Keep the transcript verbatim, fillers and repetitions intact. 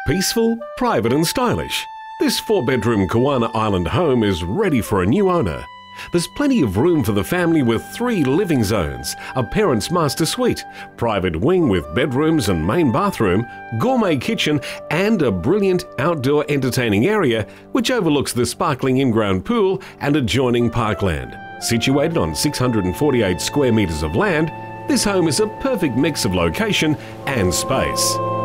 Peaceful, private and stylish, this four-bedroom Kawana Island home is ready for a new owner. There's plenty of room for the family with three living zones, a parent's master suite, private wing with bedrooms and main bathroom, gourmet kitchen and a brilliant outdoor entertaining area which overlooks the sparkling in-ground pool and adjoining parkland. Situated on six hundred forty-eight square metres of land, this home is a perfect mix of location and space.